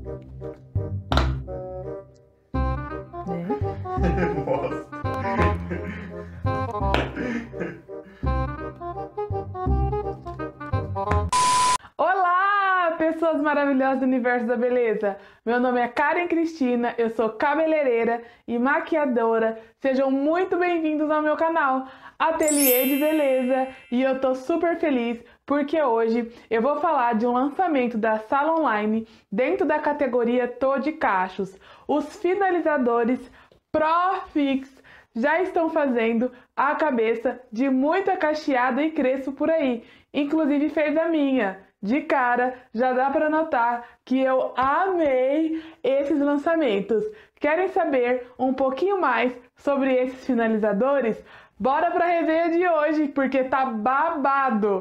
Olá, pessoas maravilhosas do universo da beleza! Meu nome é Karen Cristina, eu sou cabeleireira e maquiadora. Sejam muito bem-vindos ao meu canal Ateliê de Beleza, e eu tô super feliz porque hoje eu vou falar de um lançamento da Salon Line dentro da categoria Tô de Cachos. Os finalizadores Pro Fix já estão fazendo a cabeça de muita cacheada e crespo por aí, inclusive fez a minha. De cara, já dá para notar que eu amei esses lançamentos. Querem saber um pouquinho mais sobre esses finalizadores? Bora para a resenha de hoje, porque tá babado!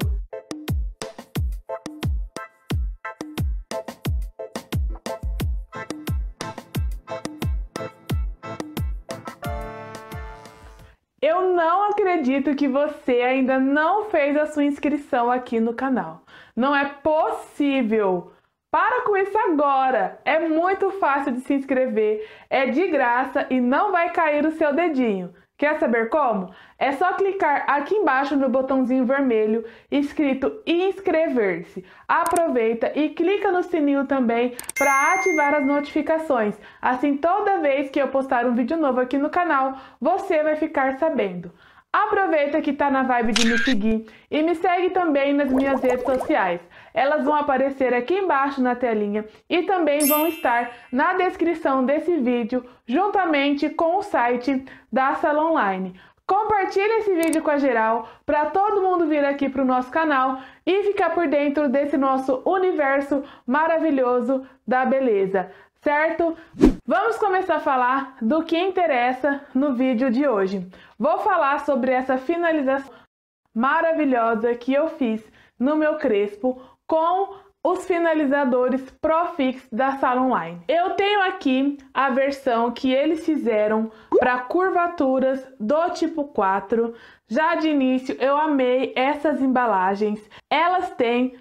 Eu não acredito que você ainda não fez a sua inscrição aqui no canal. Não é possível! Para com isso agora! É muito fácil de se inscrever, é de graça e não vai cair o seu dedinho. Quer saber como? É só clicar aqui embaixo no botãozinho vermelho escrito inscrever-se. Aproveita e clica no sininho também para ativar as notificações. Assim, toda vez que eu postar um vídeo novo aqui no canal, você vai ficar sabendo. Aproveita que tá na vibe de me seguir e me segue também nas minhas redes sociais. Elas vão aparecer aqui embaixo na telinha e também vão estar na descrição desse vídeo, juntamente com o site da Salon Line. Compartilhe esse vídeo com a geral para todo mundo vir aqui para o nosso canal e ficar por dentro desse nosso universo maravilhoso da beleza, certo? Vamos começar a falar do que interessa no vídeo de hoje. Vou falar sobre essa finalização maravilhosa que eu fiz no meu crespo com os finalizadores Pro Fix da Salon Line. Eu tenho aqui a versão que eles fizeram para curvaturas do tipo 4. Já de início eu amei essas embalagens. Elas têm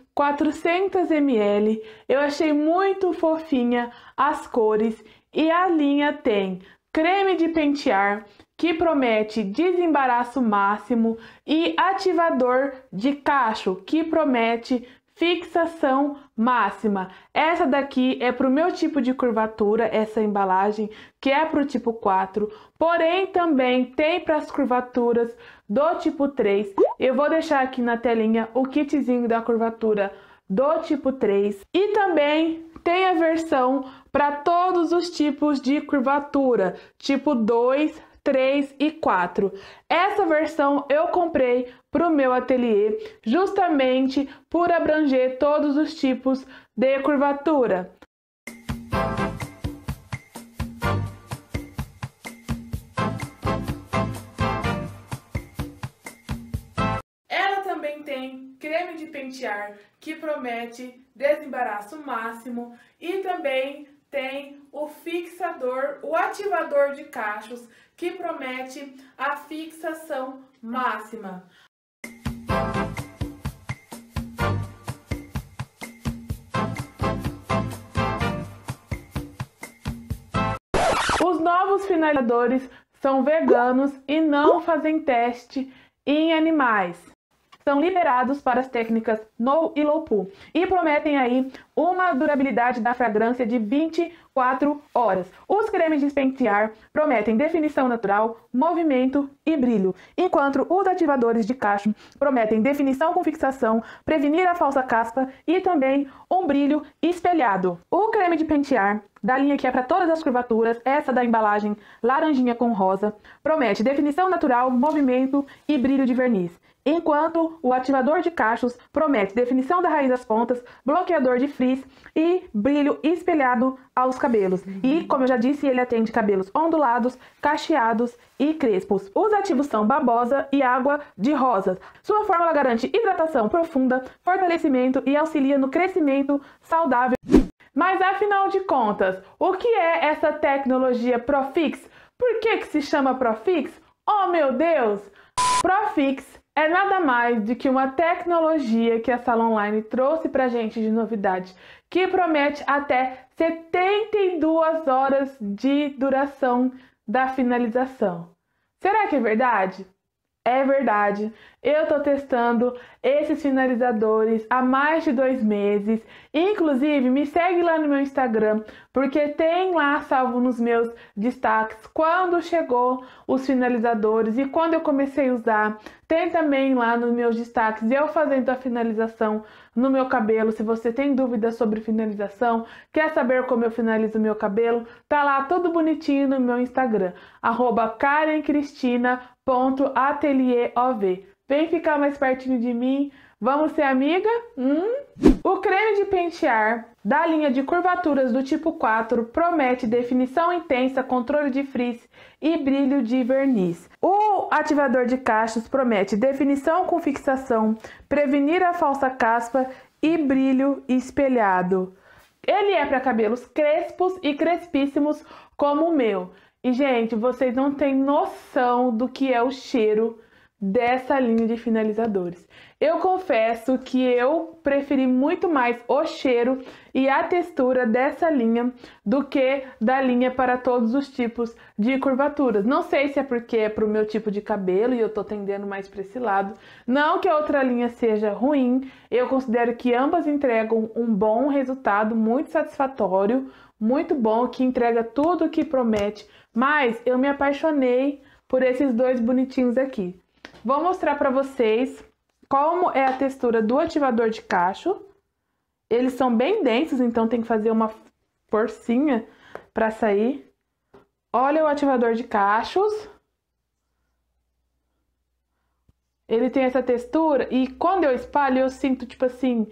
400 ml. Eu achei muito fofinha as cores e a linha tem creme de pentear, que promete desembaraço máximo, e ativador de cacho, que promete fixação máxima. Essa daqui é para o meu tipo de curvatura, essa embalagem, que é para o tipo 4, porém também tem para as curvaturas do tipo 3. Eu vou deixar aqui na telinha o kitzinho da curvatura do tipo 3 e também tem a versão para todos os tipos de curvatura, tipo 2, 3 e 4. Essa versão eu comprei para o meu ateliê justamente por abranger todos os tipos de curvatura. Ela também tem creme de pentear que promete desembaraço máximo e também tem o fixador, o ativador de cachos, que promete a fixação máxima. Os novos finalizadores são veganos e não fazem teste em animais. São liberados para as técnicas No e Low Poo e prometem aí uma durabilidade da fragrância de 24 horas. Os cremes de pentear prometem definição natural, movimento e brilho, enquanto os ativadores de cacho prometem definição com fixação, prevenir a falsa caspa e também um brilho espelhado. O creme de pentear da linha que é para todas as curvaturas, essa da embalagem laranjinha com rosa, promete definição natural, movimento e brilho de verniz. Enquanto o ativador de cachos promete definição da raiz das pontas, bloqueador de frizz e brilho espelhado aos cabelos. E, como eu já disse, ele atende cabelos ondulados, cacheados e crespos. Os ativos são babosa e água de rosas. Sua fórmula garante hidratação profunda, fortalecimento e auxilia no crescimento saudável. Mas, afinal de contas, o que é essa tecnologia Pro Fix? Por que se chama Pro Fix? Oh, meu Deus! Pro Fix é nada mais do que uma tecnologia que a Salon Online trouxe pra gente de novidade, que promete até 72 horas de duração da finalização. Será que é verdade? É verdade, eu tô testando esses finalizadores há mais de 2 meses. Inclusive, me segue lá no meu Instagram, porque tem lá salvo nos meus destaques quando chegou os finalizadores e quando eu comecei a usar. Tem também lá nos meus destaques eu fazendo a finalização no meu cabelo. Se você tem dúvidas sobre finalização, quer saber como eu finalizo o meu cabelo, tá lá tudo bonitinho no meu Instagram, @karencristina.atelier.ov. Vem ficar mais pertinho de mim, vamos ser amiga? O creme de pentear da linha de curvaturas do tipo 4 promete definição intensa, controle de frizz e brilho de verniz. O ativador de cachos promete definição com fixação, prevenir a falsa caspa e brilho espelhado. Ele é para cabelos crespos e crespíssimos como o meu. E, gente, vocês não têm noção do que é o cheiro dessa linha de finalizadores. Eu confesso que eu preferi muito mais o cheiro e a textura dessa linha do que da linha para todos os tipos de curvaturas. Não sei se é porque é para o meu tipo de cabelo e eu tô tendendo mais para esse lado. Não que a outra linha seja ruim, eu considero que ambas entregam um bom resultado, muito satisfatório, muito bom, que entrega tudo o que promete, mas eu me apaixonei por esses dois bonitinhos aqui. Vou mostrar para vocês como é a textura do ativador de cacho. Eles são bem densos, então tem que fazer uma forcinha para sair. Olha o ativador de cachos. Ele tem essa textura e quando eu espalho eu sinto tipo assim,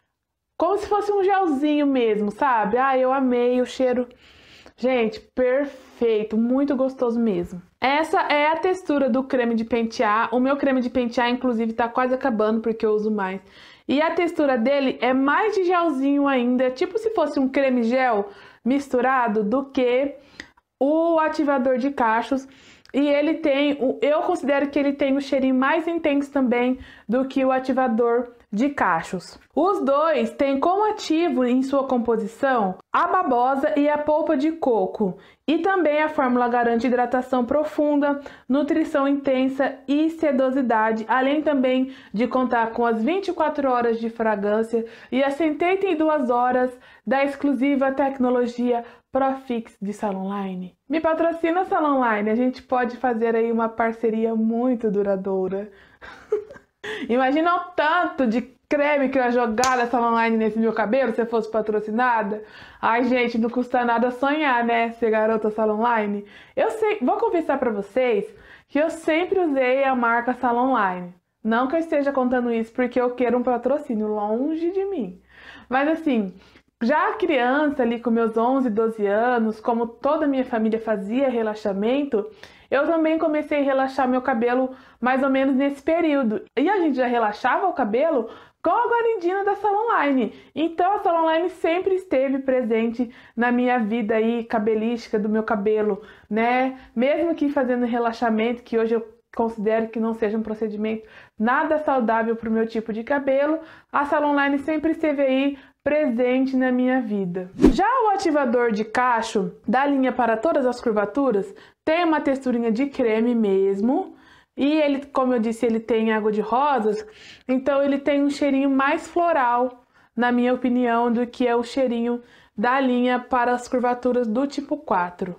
como se fosse um gelzinho mesmo, sabe? Ah, eu amei o cheiro. Gente, perfeito, muito gostoso mesmo. Essa é a textura do creme de pentear. O meu creme de pentear, inclusive, tá quase acabando porque eu uso mais. E a textura dele é mais de gelzinho ainda, é tipo se fosse um creme gel misturado do que o ativador de cachos. E ele tem, eu considero que ele tem o cheirinho mais intenso também do que o ativador de cachos. Os dois têm como ativo em sua composição a babosa e a polpa de coco. E também a fórmula garante hidratação profunda, nutrição intensa e sedosidade, além também de contar com as 24 horas de fragrância e as 72 horas da exclusiva tecnologia Profix de Salon Online. Me patrocina, Salon Online, a gente pode fazer aí uma parceria muito duradoura. Imagina o tanto de creme que eu ia jogar da Salon Online nesse meu cabelo se eu fosse patrocinada. Ai, gente, não custa nada sonhar, né? Ser garota Salon Online. Eu sei, vou confessar pra vocês que eu sempre usei a marca Salon Online. Não que eu esteja contando isso porque eu quero um patrocínio longe de mim. Mas assim, já criança ali com meus 11, 12 anos, como toda a minha família fazia relaxamento, eu também comecei a relaxar meu cabelo mais ou menos nesse período. E a gente já relaxava o cabelo com a guarindina da Salon Online. Então a Salon Online sempre esteve presente na minha vida aí cabelística, do meu cabelo, né? Mesmo que fazendo relaxamento, que hoje eu considero que não seja um procedimento nada saudável para o meu tipo de cabelo, a Salon Online sempre esteve aí presente na minha vida. Já o ativador de cacho da linha para todas as curvaturas tem uma texturinha de creme mesmo. E ele, como eu disse, ele tem água de rosas, então ele tem um cheirinho mais floral, na minha opinião, do que é o cheirinho da linha para as curvaturas do tipo 4.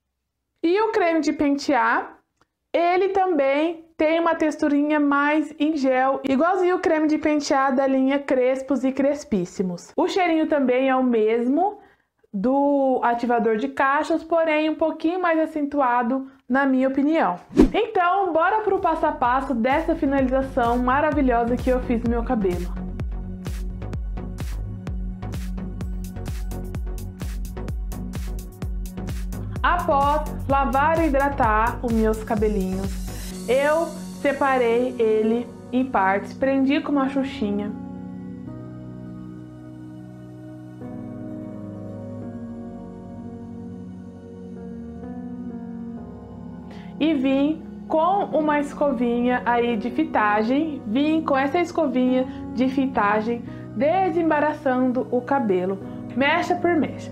E o creme de pentear, ele também tem uma texturinha mais em gel, igualzinho o creme de pentear da linha Crespos e Crespíssimos. O cheirinho também é o mesmo do ativador de cachos, porém um pouquinho mais acentuado, na minha opinião. Então, bora pro passo a passo dessa finalização maravilhosa que eu fiz no meu cabelo. Após lavar e hidratar os meus cabelinhos, eu separei ele em partes, prendi com uma xuxinha. E vim com uma escovinha aí de fitagem, vim com essa escovinha de fitagem desembaraçando o cabelo, mecha por mecha.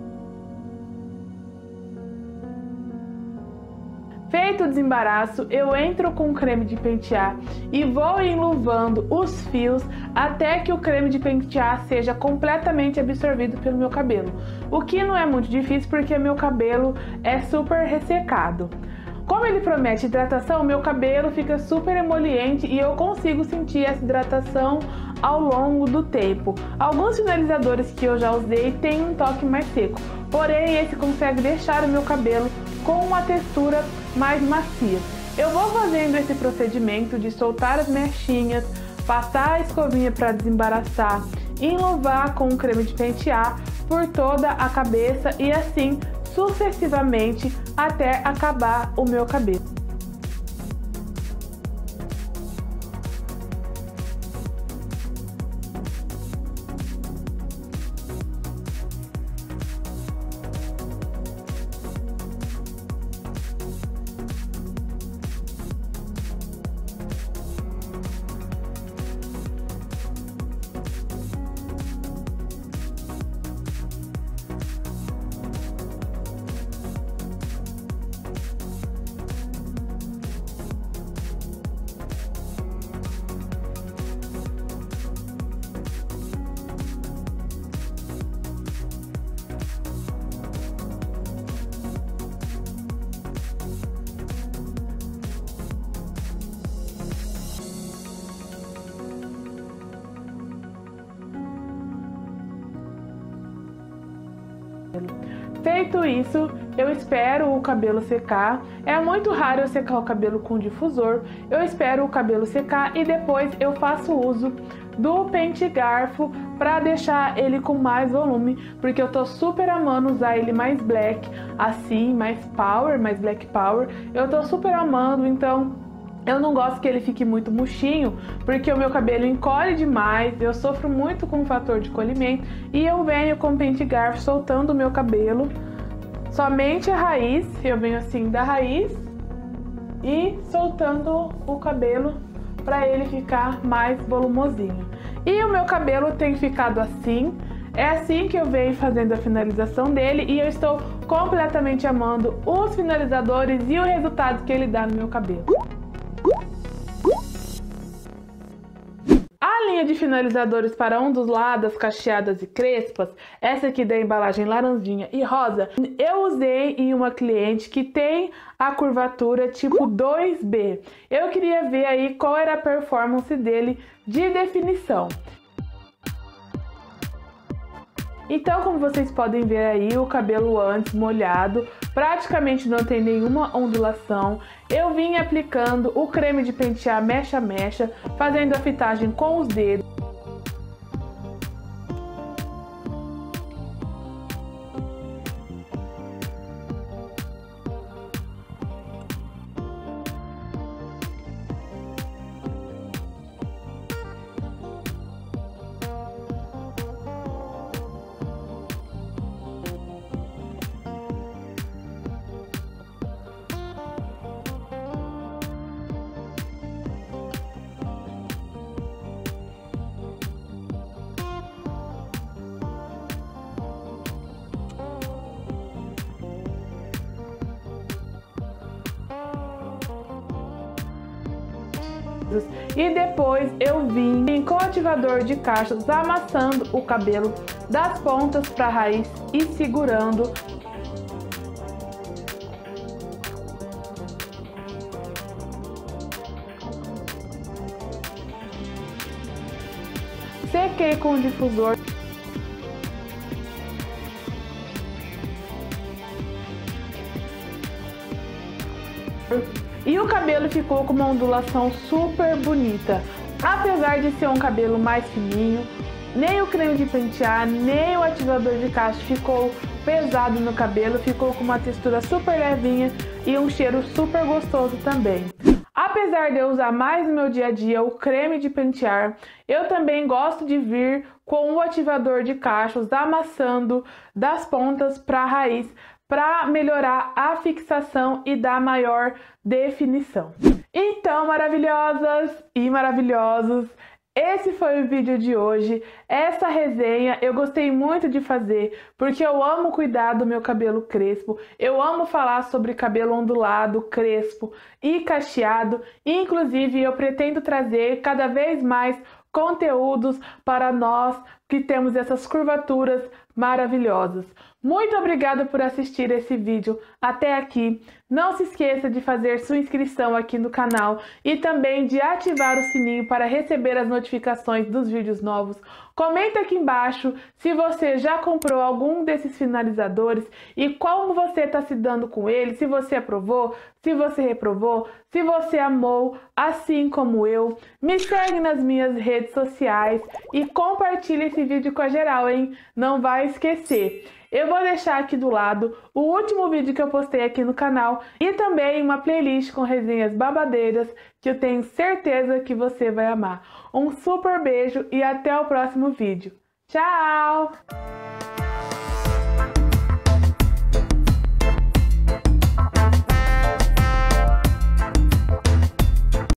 Feito o desembaraço, eu entro com o creme de pentear e vou enluvando os fios até que o creme de pentear seja completamente absorvido pelo meu cabelo. O que não é muito difícil porque meu cabelo é super ressecado. Como ele promete hidratação, meu cabelo fica super emoliente e eu consigo sentir essa hidratação ao longo do tempo. Alguns finalizadores que eu já usei têm um toque mais seco, porém esse consegue deixar o meu cabelo com uma textura mais macia. Eu vou fazendo esse procedimento de soltar as mechinhas, passar a escovinha para desembaraçar, enluvar com o creme de pentear por toda a cabeça e assim sucessivamente até acabar o meu cabelo. Feito isso, eu espero o cabelo secar. É muito raro eu secar o cabelo com difusor. Eu espero o cabelo secar e depois eu faço uso do pente garfo para deixar ele com mais volume, porque eu tô super amando usar ele mais black, assim, mais power, mais black power. Eu tô super amando, então eu não gosto que ele fique muito murchinho, porque o meu cabelo encolhe demais, eu sofro muito com o fator de encolhimento e eu venho com o pente garfo soltando o meu cabelo, somente a raiz, eu venho assim da raiz e soltando o cabelo para ele ficar mais volumosinho. E o meu cabelo tem ficado assim, é assim que eu venho fazendo a finalização dele e eu estou completamente amando os finalizadores e o resultado que ele dá no meu cabelo. A linha de finalizadores para onduladas, cacheadas e crespas, essa aqui da embalagem laranjinha e rosa, eu usei em uma cliente que tem a curvatura tipo 2B. Eu queria ver aí qual era a performance dele de definição. Então, como vocês podem ver aí, o cabelo antes molhado, praticamente não tem nenhuma ondulação. Eu vim aplicando o creme de pentear mecha a mecha, fazendo a fitagem com os dedos. E depois eu vim com ativador de cachos amassando o cabelo das pontas para a raiz e segurando. Sequei com o difusor. E o cabelo ficou com uma ondulação super bonita. Apesar de ser um cabelo mais fininho, nem o creme de pentear, nem o ativador de cacho ficou pesado no cabelo. Ficou com uma textura super levinha e um cheiro super gostoso também. Apesar de eu usar mais no meu dia a dia o creme de pentear, eu também gosto de vir com o ativador de cachos, amassando das pontas para a raiz, para melhorar a fixação e dar maior definição. Então, maravilhosas e maravilhosos, esse foi o vídeo de hoje. Essa resenha eu gostei muito de fazer, porque eu amo cuidar do meu cabelo crespo, eu amo falar sobre cabelo ondulado, crespo e cacheado, inclusive eu pretendo trazer cada vez mais conteúdos para nós que temos essas curvaturas maravilhosas. Muito obrigada por assistir esse vídeo até aqui. Não se esqueça de fazer sua inscrição aqui no canal e também de ativar o sininho para receber as notificações dos vídeos novos. Comenta aqui embaixo se você já comprou algum desses finalizadores e como você está se dando com ele, se você aprovou, se você reprovou, se você amou, assim como eu. Me segue nas minhas redes sociais e compartilha esse vídeo com a geral, hein? Não vai esquecer. Eu vou deixar aqui do lado o último vídeo que eu postei aqui no canal e também uma playlist com resenhas babadeiras que eu tenho certeza que você vai amar. Um super beijo e até o próximo vídeo. Tchau!